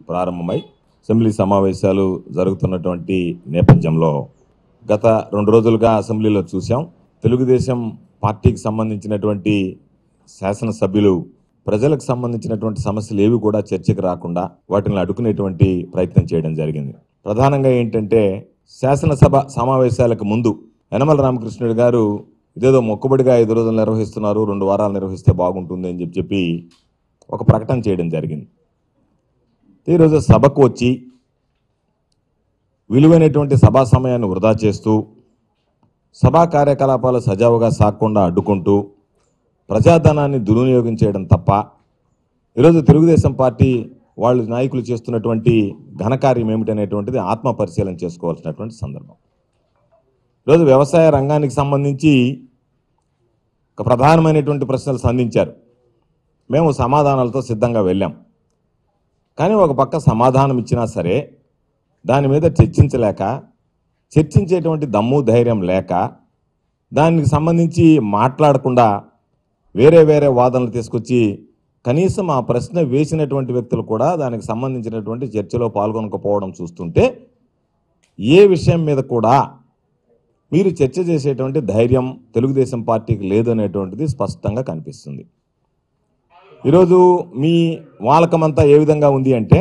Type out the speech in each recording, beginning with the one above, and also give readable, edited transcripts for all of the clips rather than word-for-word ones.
ప్రారంభమై అసెంబ్లీ సమావేశాలు జరుగుతున్నటువంటి నేపథ్యంలో గత 2 రోజులుగా అసెంబ్లీలో చూసాం. తెలుగుదేశం పార్టీకి సంబంధించినటువంటి శాసనసభ్యులు ప్రజలకు సంబంధించినటువంటి సమస్యలు ఏవి కూడా చర్చకు రాకుండా వాటిని అడ్డుకునేటువంటి ప్రయత్నం చేయడం జరిగింది. ప్రధానంగా ఏంటంటే శాసనసభ సమావేశాలకు ముందు యనమల రామకృష్ణుడు గారు ఇదేదో మొక్కుబడిగా 5 రోజులు నిర్వహిస్తున్నారు, 2 వారాలు నిర్వహిస్తే బాగుంటుంది అని చెప్పి ఒక ప్రకటన చేయడం జరిగింది. ఈరోజు సభకు వచ్చి విలువైనటువంటి సభా సమయాన్ని వృధా చేస్తూ సభా కార్యకలాపాలు సజావుగా సాగకుండా అడ్డుకుంటూ ప్రజాధనాన్ని దుర్వినియోగం చేయడం తప్ప ఈరోజు తెలుగుదేశం పార్టీ వాళ్ళు నాయకులు చేస్తున్నటువంటి ఘనకార్యం ఏమిటనేటువంటిది ఆత్మ పరిశీలన చేసుకోవాల్సినటువంటి సందర్భం. ఈరోజు వ్యవసాయ రంగానికి సంబంధించి ఒక ప్రధానమైనటువంటి ప్రశ్నలు సంధించారు. మేము సమాధానాలతో సిద్ధంగా వెళ్ళాం. కానీ ఒక పక్క సమాధానం ఇచ్చినా సరే దాని మీద చర్చించేటువంటి దమ్ము ధైర్యం లేక దానికి సంబంధించి మాట్లాడకుండా వేరే వాదనలు తీసుకొచ్చి కనీసం ఆ ప్రశ్న వేసినటువంటి వ్యక్తులు కూడా దానికి సంబంధించినటువంటి చర్చలో పాల్గొనకపోవడం చూస్తుంటే ఏ విషయం మీద కూడా మీరు చర్చ చేసేటువంటి ధైర్యం తెలుగుదేశం పార్టీకి లేదనేటువంటిది స్పష్టంగా కనిపిస్తుంది. ఈరోజు మీ వాలకమంతా ఏ విధంగా ఉంది అంటే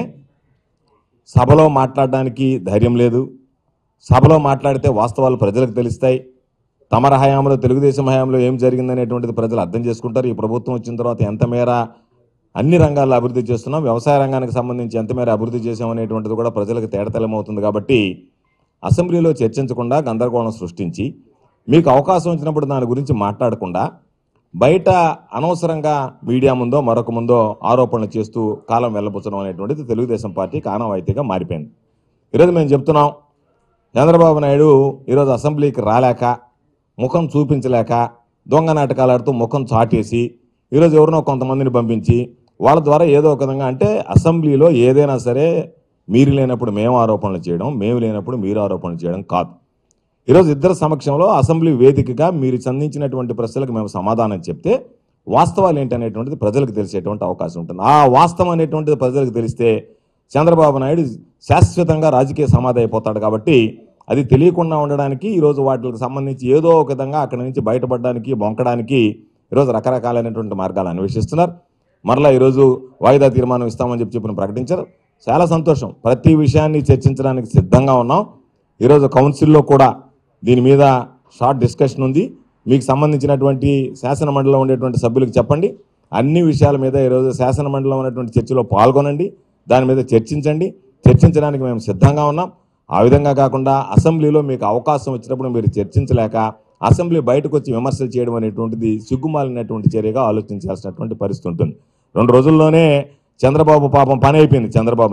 సభలో మాట్లాడడానికి ధైర్యం లేదు, సభలో మాట్లాడితే వాస్తవాలు ప్రజలకు తెలుస్తాయి, తమర హయాంలో తెలుగుదేశం హయాంలో ఏం జరిగిందనేటువంటిది ప్రజలు అర్థం చేసుకుంటారు. ఈ ప్రభుత్వం వచ్చిన తర్వాత ఎంత మేర అన్ని రంగాల్లో అభివృద్ధి చేస్తున్నాం, వ్యవసాయ రంగానికి సంబంధించి ఎంత మేర అభివృద్ధి చేసామనేటువంటిది కూడా ప్రజలకు తేటతెల్లమవుతుంది. కాబట్టి అసెంబ్లీలో చర్చించకుండా గందరగోళం సృష్టించి మీకు అవకాశం వచ్చినప్పుడు దాని గురించి మాట్లాడకుండా బయట అనవసరంగా మీడియా ముందో మరొక ముందో ఆరోపణలు చేస్తూ కాలం వెళ్ళబుచ్చడం అనేటువంటిది తెలుగుదేశం పార్టీకి ఆనవాయితీగా మారిపోయింది. ఈరోజు మేము చెప్తున్నాం, చంద్రబాబు నాయుడు ఈరోజు అసెంబ్లీకి రాలేక ముఖం చూపించలేక దొంగ నాటకాలు ఆడుతూ ముఖం చాటేసి ఈరోజు ఎవరినో కొంతమందిని పంపించి వాళ్ళ ద్వారా ఏదో ఒక విధంగా అంటే అసెంబ్లీలో ఏదైనా సరే మీరు లేనప్పుడు మేము ఆరోపణలు చేయడం, మేము లేనప్పుడు మీరు ఆరోపణలు చేయడం కాదు. ఈరోజు ఇద్దరు సమక్షంలో అసెంబ్లీ వేదికగా మీరు సంధించినటువంటి ప్రశ్నలకు మేము సమాధానం చెప్తే వాస్తవాలు ఏంటనేటువంటిది ప్రజలకు తెలిసేటువంటి అవకాశం ఉంటుంది. ఆ వాస్తవం అనేటువంటిది ప్రజలకు తెలిస్తే చంద్రబాబు నాయుడు శాశ్వతంగా రాజకీయ సమాధి అయిపోతాడు. కాబట్టి అది తెలియకుండా ఉండడానికి ఈరోజు వాటికి సంబంధించి ఏదో ఒక విధంగా అక్కడి నుంచి బయటపడడానికి బొంకడానికి ఈరోజు రకరకాలైనటువంటి మార్గాలు అన్వేషిస్తున్నారు. మరలా ఈరోజు వాయిదా తీర్మానం ఇస్తామని చెప్పి ప్రకటించారు. చాలా సంతోషం. ప్రతి విషయాన్ని చర్చించడానికి సిద్ధంగా ఉన్నాం. ఈరోజు కౌన్సిల్లో కూడా దీని మీద షార్ట్ డిస్కషన్ ఉంది. మీకు సంబంధించినటువంటి శాసన మండలిలో ఉండేటువంటి సభ్యులకు చెప్పండి, అన్ని విషయాల మీద ఈరోజు శాసన మండలిలో ఉన్నటువంటి చర్చలో పాల్గొనండి, దాని మీద చర్చించండి. చర్చించడానికి మేము సిద్ధంగా ఉన్నాం. ఆ విధంగా కాకుండా అసెంబ్లీలో మీకు అవకాశం వచ్చినప్పుడు మీరు చర్చించలేక అసెంబ్లీ బయటకు వచ్చి విమర్శలు చేయడం అనేటువంటిది సిగ్గుమాలినటువంటి చర్యగా ఆలోచించాల్సినటువంటి పరిస్థితి ఉంటుంది. 2 రోజుల్లోనే చంద్రబాబు పాపం పని అయిపోయింది. చంద్రబాబు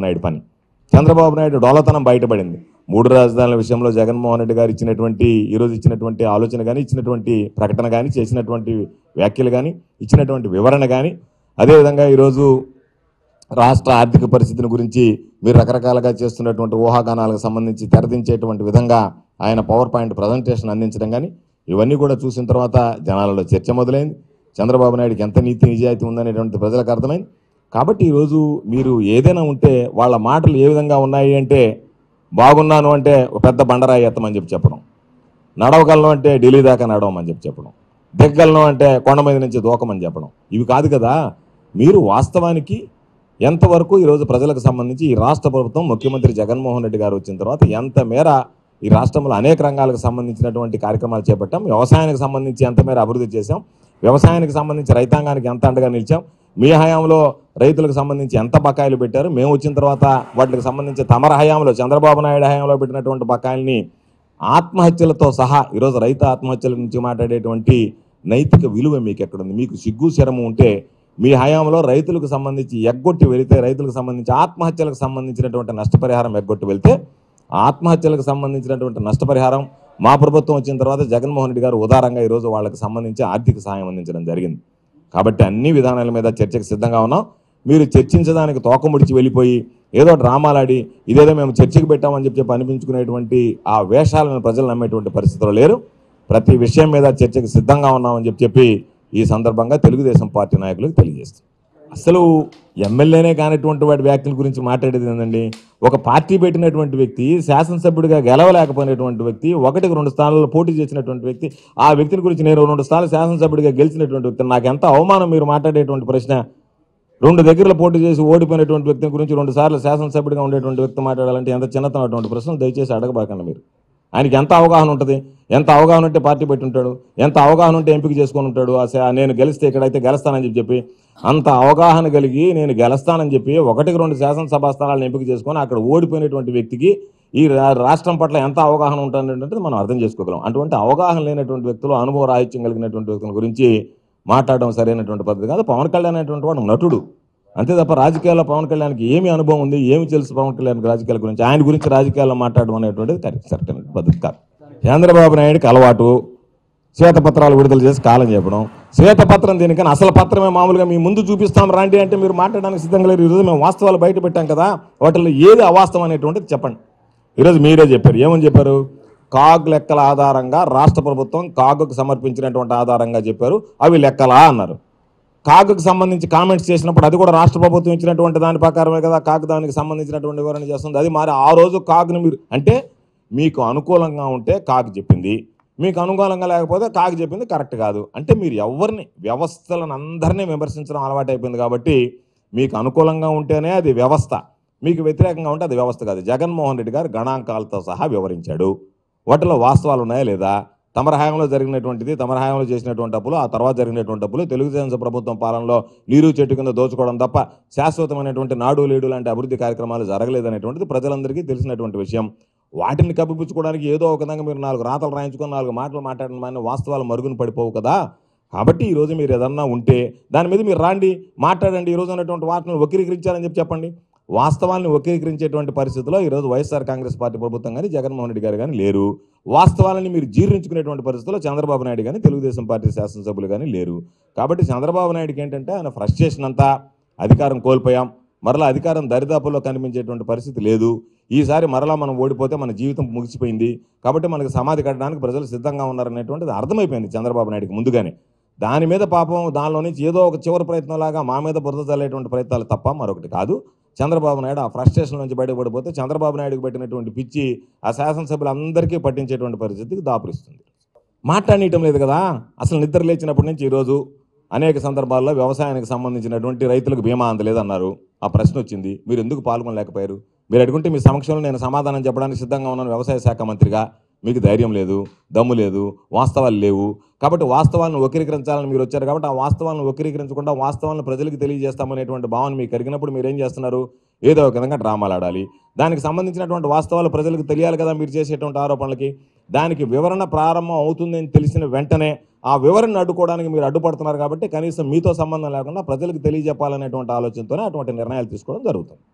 నాయుడు డోలతనం బయటపడింది. 3 రాజధానుల విషయంలో జగన్మోహన్ రెడ్డి గారు ఈరోజు ఇచ్చినటువంటి ఆలోచన కానీ, ఇచ్చినటువంటి ప్రకటన కానీ, చేసినటువంటి వ్యాఖ్యలు కానీ, ఇచ్చినటువంటి వివరణ కానీ, అదేవిధంగా ఈరోజు రాష్ట్ర ఆర్థిక పరిస్థితిని గురించి మీరు రకరకాలుగా చేస్తున్నటువంటి ఊహాగానాలకు సంబంధించి తెరదించేటువంటి విధంగా ఆయన పవర్ పాయింట్ ప్రజెంటేషన్ అందించడం కానీ, ఇవన్నీ కూడా చూసిన తర్వాత జనాలలో చర్చ మొదలైంది. చంద్రబాబు నాయుడుకి ఎంత నీతి నిజాయితీ ఉందనేటువంటి ప్రజలకు అర్థమైంది. కాబట్టి ఈరోజు మీరు ఏదైనా ఉంటే వాళ్ళ మాటలు ఏ విధంగా ఉన్నాయి అంటే, బాగున్నాను అంటే పెద్ద బండరాయి ఎత్తమని చెప్పడం, నడవగలను అంటే ఢిల్లీ దాకా నడవమని చెప్పడం, దిగ్గలను అంటే కొండ మీద నుంచి దూకమని చెప్పడం, ఇవి కాదు కదా. మీరు వాస్తవానికి ఎంతవరకు ఈరోజు ప్రజలకు సంబంధించి ఈ రాష్ట్ర ప్రభుత్వం ముఖ్యమంత్రి జగన్మోహన్ రెడ్డి గారు వచ్చిన తర్వాత ఎంత మేర ఈ రాష్ట్రంలో అనేక రంగాలకు సంబంధించినటువంటి కార్యక్రమాలు చేపట్టాం, వ్యవసాయానికి సంబంధించి ఎంత మేర అభివృద్ధి చేశాం, వ్యవసాయానికి సంబంధించి రైతాంగానికి ఎంత అండగా నిలిచాం, మీ హయాంలో రైతులకు సంబంధించి ఎంత బకాయిలు పెట్టారు, మేము వచ్చిన తర్వాత వాటికి సంబంధించి తమర హయాంలో చంద్రబాబు నాయుడు హయాంలో పెట్టినటువంటి బకాయిల్ని ఆత్మహత్యలతో సహా ఈరోజు రైతు ఆత్మహత్యల నుంచి మాట్లాడేటువంటి నైతిక విలువ మీకు ఎక్కడుంది? మీకు సిగ్గు శరము ఉంటే మీ హయాంలో రైతులకు సంబంధించి ఎగ్గొట్టి వెళితే, రైతులకు సంబంధించి ఆత్మహత్యలకు సంబంధించినటువంటి నష్టపరిహారం ఎగ్గొట్టి వెళ్తే, ఆత్మహత్యలకు సంబంధించినటువంటి నష్టపరిహారం మా ప్రభుత్వం వచ్చిన తర్వాత జగన్మోహన్ రెడ్డి గారు ఉదారంగా ఈరోజు వాళ్ళకి సంబంధించి ఆర్థిక సహాయం అందించడం జరిగింది. కాబట్టి అన్ని విధానాల మీద చర్చకు సిద్ధంగా ఉన్నాం. మీరు చర్చించడానికి తోకముడిచి వెళ్ళిపోయి ఏదో డ్రామాలాడి ఇదేదో మేము చర్చకు పెట్టామని చెప్పి అనిపించుకునేటువంటి ఆ వేషాలను ప్రజలు నమ్మేటువంటి పరిస్థితుల్లో లేరు. ప్రతి విషయం మీద చర్చకు సిద్ధంగా ఉన్నామని చెప్పి ఈ సందర్భంగా తెలుగుదేశం పార్టీ నాయకులకు తెలియజేస్తాం. అసలు ఎమ్మెల్యేనే కానటువంటి వాడి వ్యక్తుల గురించి మాట్లాడేది ఏంటండి? ఒక పార్టీ పెట్టినటువంటి వ్యక్తి, శాసనసభ్యుడిగా గెలవలేకపోయినటువంటి వ్యక్తి, 1-2 స్థానాల్లో పోటీ చేసినటువంటి వ్యక్తి, ఆ వ్యక్తిని గురించి నేను 2 స్థానాలు శాసనసభ్యుడిగా గెలిచినటువంటి వ్యక్తి, నాకెంత అవమానం మీరు మాట్లాడేటువంటి ప్రశ్న. 2 దగ్గరలో పోటీ చేసి ఓడిపోయినటువంటి వ్యక్తి గురించి 2 సార్లు శాసనసభ్యుడిగా ఉండేటువంటి వ్యక్తి మాట్లాడాలంటే ఎంత చిన్నతనం అటువంటి ప్రశ్నలు దయచేసి అడగబాకండి మీరు. ఆయనకి ఎంత అవగాహన ఉంటుంది? ఎంత అవగాహన ఉంటే పార్టీ పెట్టి ఉంటాడు? ఎంత అవగాహన ఉంటే ఎంపిక చేసుకొని ఉంటాడు? నేను గెలిస్తే ఇక్కడైతే గెలుస్తానని చెప్పి అంత అవగాహన కలిగి నేను గెలుస్తానని చెప్పి 1-2 శాసనసభ స్థానాలను ఎంపిక చేసుకొని అక్కడ ఓడిపోయినటువంటి వ్యక్తికి ఈ రాష్ట్రం పట్ల ఎంత అవగాహన ఉంటుందంటే మనం అర్థం చేసుకోగలం. అటువంటి అవగాహన లేనటువంటి వ్యక్తులు, అనుభవ రాహిత్యం కలిగినటువంటి వ్యక్తుల గురించి మాట్లాడడం సరైనటువంటి పద్ధతి కాదు. పవన్ కళ్యాణ్ అనేటువంటి వాడు నటుడు అంతే తప్ప రాజకీయాల్లో పవన్ కళ్యాణ్కి ఏమి అనుభవం ఉంది, ఏమి తెలుసు పవన్ కళ్యాణ్కి రాజకీయాల గురించి? ఆయన గురించి రాజకీయాల్లో మాట్లాడడం అనేటువంటిది కరెక్ట్ అయిన పద్ధతి కాదు. చంద్రబాబు నాయుడికి అలవాటు శ్వేతపత్రాలు విడుదల చేసి కాలం చెప్పడం. శ్వేతపత్రం దీనికని అసలు పత్రమే మామూలుగా మీ ముందు చూపిస్తాం రాండి అంటే మీరు మాట్లాడడానికి సిద్ధంగా లేరు. ఈరోజు మేము వాస్తవాలు బయట పెట్టాం కదా, వాటిల్లో ఏది అవాస్తవం అనేటువంటిది చెప్పండి. ఈరోజు మీరే చెప్పారు. ఏమని చెప్పారు? కాగ్ లెక్కల ఆధారంగా రాష్ట్ర ప్రభుత్వం కాగుకు సమర్పించినటువంటి ఆధారంగా చెప్పారు, అవి లెక్కలా అన్నారు. కాగుకు సంబంధించి కామెంట్స్ చేసినప్పుడు అది కూడా రాష్ట్ర ప్రభుత్వం ఇచ్చినటువంటి దాని ప్రకారమే కదా కాగ్ దానికి సంబంధించినటువంటి వివరణ చేస్తుంది. అది మరి ఆ రోజు కాగ్ని మీరు అంటే మీకు అనుకూలంగా ఉంటే కాగ్ చెప్పింది, మీకు అనుకూలంగా లేకపోతే కాగ్ చెప్పింది కరెక్ట్ కాదు అంటే మీరు ఎవరిని వ్యవస్థలను అందరినీ విమర్శించడం అలవాటు అయిపోయింది. కాబట్టి మీకు అనుకూలంగా ఉంటేనే అది వ్యవస్థ, మీకు వ్యతిరేకంగా ఉంటే అది వ్యవస్థ కాదు. జగన్మోహన్ రెడ్డి గారు గణాంకాలతో సహా వివరించాడు. వాటిలో వాస్తవాలు ఉన్నాయా లేదా? తమర హయాంలో జరిగినటువంటిది, తమర హయాంలో చేసినటువంటి అప్పులు, ఆ తర్వాత జరిగినటువంటి అప్పులు, తెలుగుదేశం ప్రభుత్వం పాలనలో నీరు చెట్టు కింద దోచుకోవడం తప్ప శాశ్వతమైనటువంటి నాడు లేడు లాంటి అభివృద్ధి కార్యక్రమాలు జరగలేదనేటువంటిది ప్రజలందరికీ తెలిసినటువంటి విషయం. వాటిని కప్పిపుచ్చుకోవడానికి ఏదో ఒక విధంగా మీరు 4 రాతలు రాయించుకొని 4 మాటలు మాట్లాడిన వాస్తవాలు మరుగున పడిపోవు కదా. కాబట్టి ఈరోజు మీరు ఏదన్నా ఉంటే దాని మీద మీరు రాండి, మాట్లాడండి. ఈరోజు ఉన్నటువంటి వాటిని వక్రీకరించారని చెప్పండి. వాస్తవాన్ని వక్రీకరించేటువంటి పరిస్థితిలో ఈరోజు వైఎస్ఆర్ కాంగ్రెస్ పార్టీ ప్రభుత్వం కానీ జగన్మోహన్ రెడ్డి గారు కానీ లేరు. వాస్తవాలని మీరు జీర్ణించుకునేటువంటి పరిస్థితిలో చంద్రబాబు నాయుడు కానీ తెలుగుదేశం పార్టీ శాసనసభ్యులు కానీ లేరు. కాబట్టి చంద్రబాబు నాయుడుకి ఏంటంటే ఆయన ఫ్రస్ట్రేషన్ అంతా, అధికారం కోల్పోయాం, మరలా అధికారం దరిదాపుల్లో కనిపించేటువంటి పరిస్థితి లేదు, ఈసారి మరలా మనం ఓడిపోతే మన జీవితం ముగిసిపోయింది, కాబట్టి మనకు సమాధి కట్టడానికి ప్రజలు సిద్ధంగా ఉన్నారనేటువంటిది అర్థమైపోయింది చంద్రబాబు నాయుడుకి ముందుగానే. దాని మీద పాపం దానిలో నుంచి ఏదో ఒక చివరి ప్రయత్నంలాగా మా మీద బురద చల్లేటువంటి ప్రయత్నాలు తప్ప మరొకటి కాదు. చంద్రబాబు నాయుడు ఆ ఫ్రస్ట్రేషన్ నుంచి బయటపడిపోతే చంద్రబాబు నాయుడుకి పెట్టినటువంటి పిచ్చి ఆ శాసనసభ్యులందరికీ పట్టించేటువంటి పరిస్థితికి దాపురిస్తుంది. మాట్లాడనీయటం లేదు కదా. అసలు నిద్ర లేచినప్పటి నుంచి ఈరోజు అనేక సందర్భాల్లో వ్యవసాయానికి సంబంధించినటువంటి రైతులకు బీమా అందలేదన్నారు. ఆ ప్రశ్న వచ్చింది, మీరు ఎందుకు పాల్గొనలేకపోయారు? మీరు అడుగుంటే మీ సమక్షంలో నేను సమాధానం చెప్పడానికి సిద్ధంగా ఉన్నాను వ్యవసాయ శాఖ మంత్రిగా. మీకు ధైర్యం లేదు, దమ్ము లేదు, వాస్తవాలు లేవు. కాబట్టి వాస్తవాలను వక్రీకరించాలని మీరు వచ్చారు. కాబట్టి ఆ వాస్తవాలను వక్రీకరించకుండా వాస్తవాలను ప్రజలకు తెలియజేస్తామనేటువంటి భావన మీకు కలిగినప్పుడు మీరేం చేస్తున్నారు? ఏదో ఒక విధంగా డ్రామాలు ఆడాలి. దానికి సంబంధించినటువంటి వాస్తవాలు ప్రజలకు తెలియాలి కదా. మీరు చేసేటువంటి ఆరోపణలకి దానికి వివరణ ప్రారంభం అవుతుందని తెలిసిన వెంటనే ఆ వివరణను అడ్డుకోవడానికి మీరు అడ్డుపడుతున్నారు. కాబట్టి కనీసం మీతో సంబంధం లేకుండా ప్రజలకు తెలియజెప్పాలనేటువంటి ఆలోచనతోనే అటువంటి నిర్ణయాలు తీసుకోవడం జరుగుతుంది.